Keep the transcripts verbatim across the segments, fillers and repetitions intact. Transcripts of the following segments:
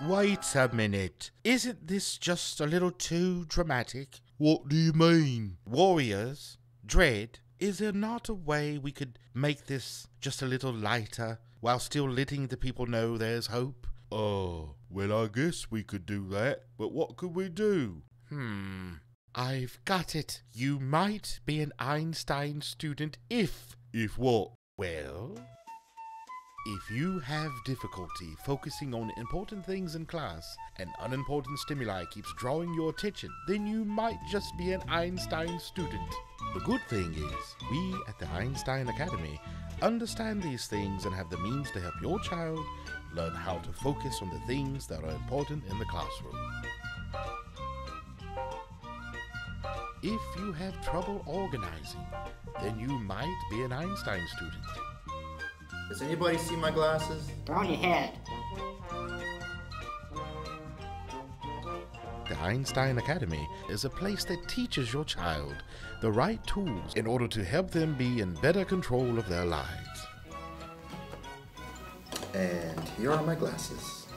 Wait a minute. Isn't this just a little too dramatic? What do you mean? Warriors, Dread, is there not a way we could make this just a little lighter while still letting the people know there's hope? Oh, well, I guess we could do that, but what could we do? Hmm, I've got it. You might be an Einstein student if... If what? Well, if you have difficulty focusing on important things in class and unimportant stimuli keeps drawing your attention, then you might just be an Einstein student. The good thing is, we at the Einstein Academy understand these things and have the means to help your child learn how to focus on the things that are important in the classroom. If you have trouble organizing, then you might be an Einstein student. Does anybody see my glasses? They're on your head. The Einstein Academy is a place that teaches your child the right tools in order to help them be in better control of their lives. And here are my glasses.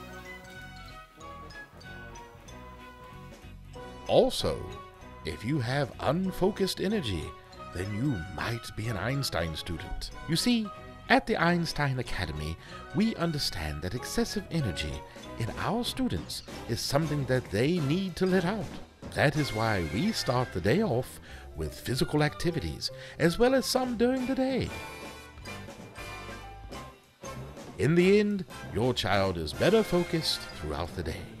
Also, if you have unfocused energy, then you might be an Einstein student. You see, at the Einstein Academy, we understand that excessive energy in our students is something that they need to let out. That is why we start the day off with physical activities, as well as some during the day. In the end, your child is better focused throughout the day.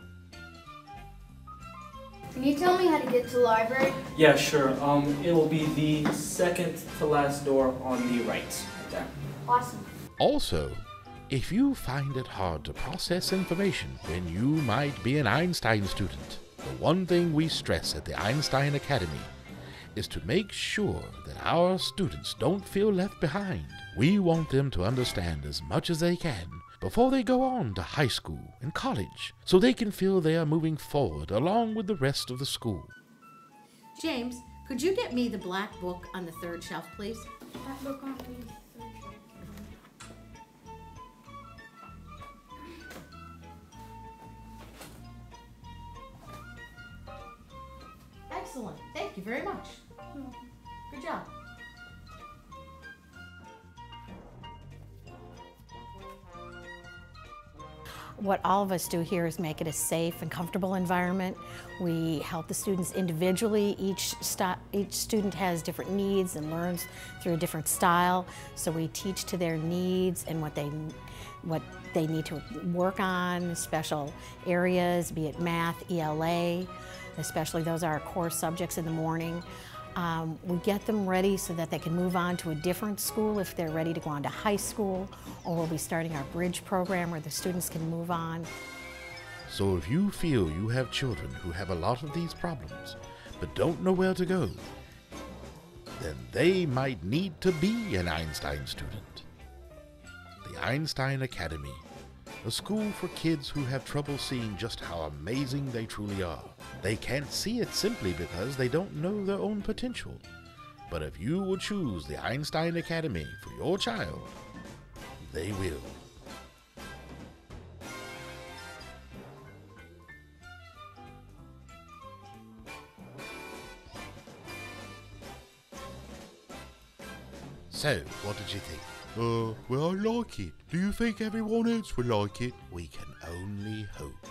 Can you tell me how to get to the library? Yeah, sure. Um, it'll be the second to last door on the right. Right there. Awesome. Also, if you find it hard to process information, then you might be an Einstein student. The one thing we stress at the Einstein Academy is to make sure that our students don't feel left behind. We want them to understand as much as they can before they go on to high school and college, so they can feel they are moving forward along with the rest of the school. James, could you get me the black book on the third shelf, please? That book on the third shelf. Excellent. Thank you very much. Good job. What all of us do here is make it a safe and comfortable environment. We help the students individually. Each, st each student has different needs and learns through a different style. So we teach to their needs and what they, what they need to work on, special areas, be it math, E L A, especially those are our core subjects in the morning. Um, we get them ready so that they can move on to a different school if they're ready to go on to high school, or we'll be starting our bridge program where the students can move on. So if you feel you have children who have a lot of these problems but don't know where to go, then they might need to be an Einstein student. The Einstein Academy, a school for kids who have trouble seeing just how amazing they truly are. They can't see it simply because they don't know their own potential. But if you will choose the Einstein Academy for your child, they will. So, what did you think? Uh, well, I like it. Do you think everyone else will like it? We can only hope.